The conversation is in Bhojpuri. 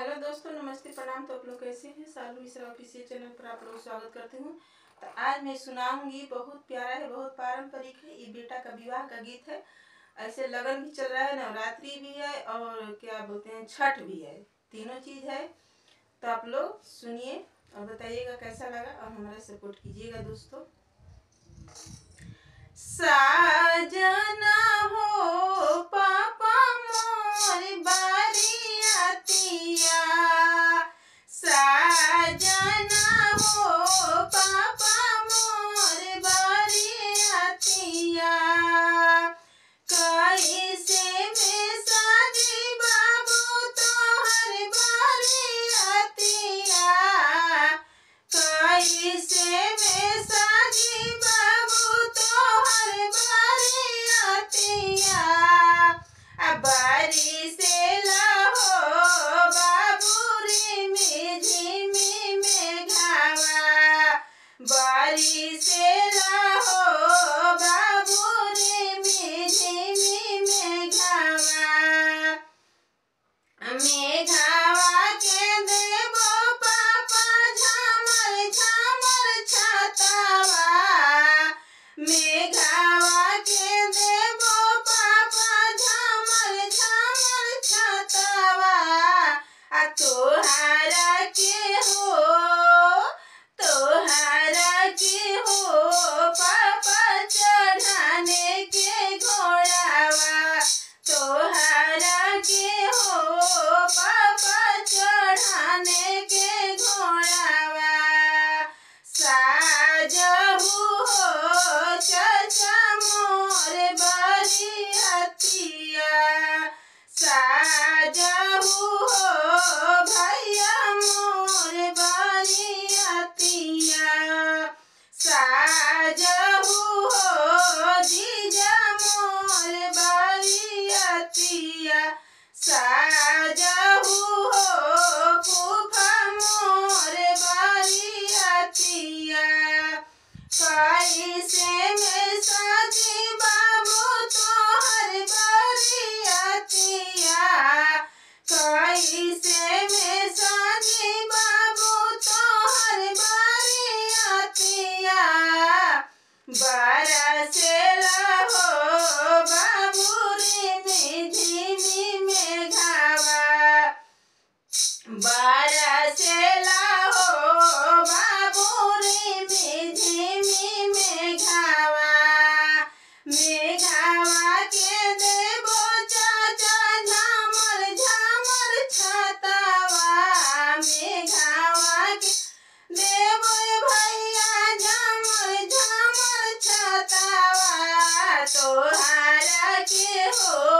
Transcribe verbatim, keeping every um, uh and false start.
हेलो दोस्तों, नमस्ते, प्रणाम। तो आप लोग कैसे हैं? सालू मिश्रा ऑफिशियल चैनल पर आप लोग स्वागत करती हूँ। तो आज मैं सुनाऊंगी, बहुत प्यारा है, बहुत पारंपरिक है। ये बेटा का विवाह का गीत है। ऐसे लगन भी चल रहा है, नवरात्रि भी है और क्या बोलते हैं, छठ भी है, तीनों चीज़ है। तो आप लोग सुनिए और बताइएगा कैसा लगा और हमारा सपोर्ट कीजिएगा दोस्तों। साजना हो पापा मोर बारियातिया, साजना हो पापा मोर बारियातिया, कैसे में साजी बाबू तोहर बारियातिया, कैसे में साजी बाबू तोहर बारियातिया, बारी से लहो बाबू रिमी झिमी में घावा, बारी से लहो बाबू रिमी झिमी में घावा, मेघावा के देवो पापा झामर झामर छातावा, मेघावा के देवो पापा झामर झामर छातावा, आ तोहारा के हो तोहारा के हो पापा चढ़ाने के घोड़ावा, तोहारा के हो पापा चढ़ाने के घोड़ावा, साजहु हो चाचा मोर बारियातिया, साजहु हो भैया मोर बारियातिया, साजहु हो जीजा मोर बारियातिया, साजहु हो फूफा मोर बारियातिया, कैसे में साजी बाबू तोहर बारियातिया, कैसे में साजी बाबू तोहर बारियातिया, बरसेला हो बाबू रिमी झिमी में घावा, बरसेला हो बाबू रिमी झिमी में घावा, मेघावा के देवो चाचा झामर झामर छातावा, मेघावा के देवो भैया झामर झामर छातावा, तोहारा के हो